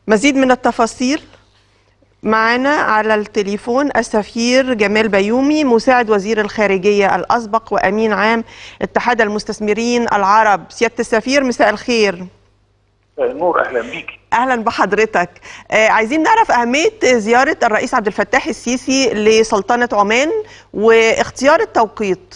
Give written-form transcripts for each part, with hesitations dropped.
مزيد من التفاصيل معنا على التليفون السفير جمال بيومي مساعد وزير الخارجية الأسبق وأمين عام اتحاد المستثمرين العرب. سيادة السفير مساء الخير. نور، أهلا بيك. أهلا بحضرتك. عايزين نعرف أهمية زيارة الرئيس عبد الفتاح السيسي لسلطنة عمان واختيار التوقيت.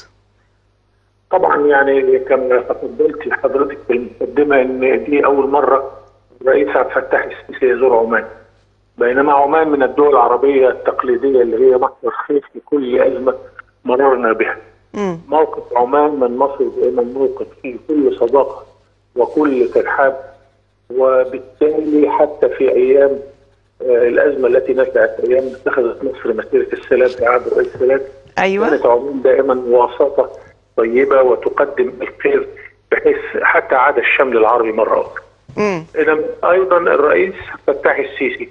طبعا يعني كما تفضلت حضرتك في المقدمة ان دي أول مرة الرئيس عبد الفتاح السيسي يزور عمان، بينما عمان من الدول العربية التقليدية اللي هي مصدر خير في كل أزمة مررنا بها. موقف عمان من مصر دائما موقف فيه كل صداقة وكل ترحاب، وبالتالي حتى في أيام الأزمة التي نشأت أيام اتخذت مصر مسيرة السلام في عهد الرئيس السادات. أيوة. كانت عمان دائما وساطة طيبة وتقدم الخير بحيث حتى عاد الشمل العربي مرة أخرى. أيضا الرئيس فتاح السيسي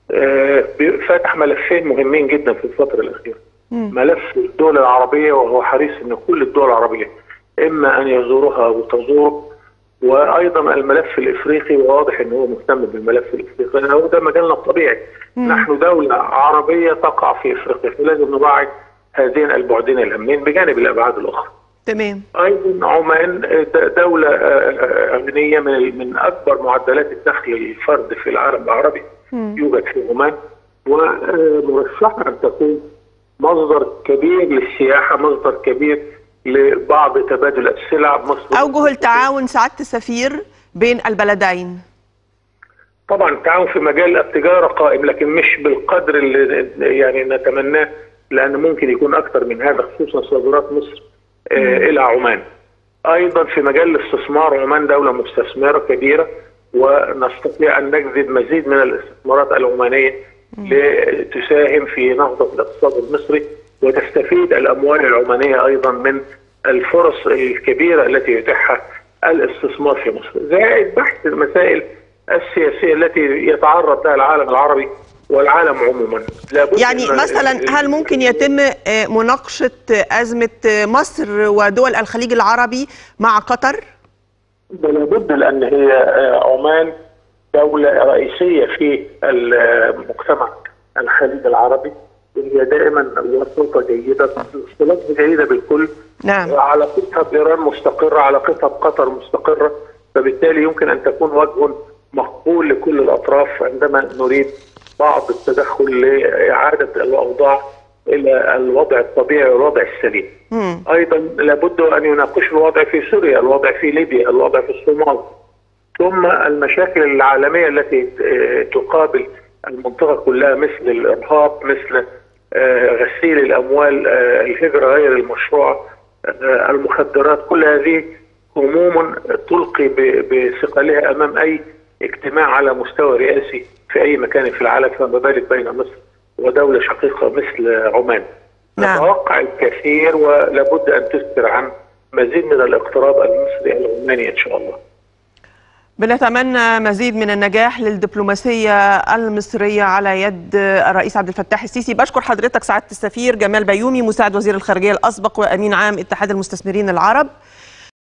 فتح ملفين مهمين جدا في الفترة الأخيرة. ملف الدول العربية، وهو حريص أن كل الدول العربية إما أن يزورها وتزوره، وأيضا الملف الإفريقي، وواضح أنه هو مهتم بالملف الإفريقي لأنه ده مجالنا الطبيعي. نحن دولة عربية تقع في إفريقيا، فلازم نراعي هذين البعدين الهامين بجانب الأبعاد الأخرى. تمام. أيضا عمان دولة غنية من أكبر معدلات الدخل للفرد في العالم العربي. يوجد في عمان، ومرشحة أن تكون مصدر كبير للسياحة، مصدر كبير لبعض تبادل السلع. مصر أوجه التعاون سعادة السفير بين البلدين. طبعا التعاون في مجال التجارة قائم، لكن مش بالقدر اللي يعني نتمناه، لأن ممكن يكون أكثر من هذا، خصوصا صادرات مصر إلى عمان. أيضا في مجال الاستثمار، عمان دولة مستثمرة كبيرة، ونستطيع أن نجذب مزيد من الاستثمارات العمانية لتساهم في نهضة الاقتصاد المصري، وتستفيد الأموال العمانية أيضا من الفرص الكبيرة التي يتيحها الاستثمار في مصر، زائد بحث المسائل السياسية التي يتعرض لها العالم العربي والعالم عموما. يعني مثلا هل ممكن يتم مناقشة أزمة مصر ودول الخليج العربي مع قطر؟ لابد، لأن هي عمان دولة رئيسية في المجتمع الخليج العربي، هي دائما وساطة جيدة، صلاتها جيدة بالكل. نعم. علاقتها بإيران مستقرة، علاقتها بقطر مستقرة، فبالتالي يمكن أن تكون وجه مقبول لكل الأطراف عندما نريد بعض التدخل لإعادة الأوضاع إلى الوضع الطبيعي والوضع السليم. أيضا لابد أن يناقشوا الوضع في سوريا، الوضع في ليبيا، الوضع في الصومال، ثم المشاكل العالمية التي تقابل المنطقة كلها، مثل الإرهاب، مثل غسيل الأموال، الهجرة غير المشروعة، المخدرات. كل هذه هموم تلقي بثقلها أمام أي اجتماع على مستوى رئاسي في أي مكان في العالم، فما بالك بين مصر ودولة شقيقة مثل عمان. نعم. نتوقع الكثير، ولابد أن تسفر عن مزيد من الاقتراب المصري العماني إن شاء الله. بنتمنى مزيد من النجاح للدبلوماسية المصرية على يد الرئيس عبد الفتاح السيسي. بشكر حضرتك سعادة السفير جمال بيومي مساعد وزير الخارجية الأسبق وأمين عام اتحاد المستثمرين العرب.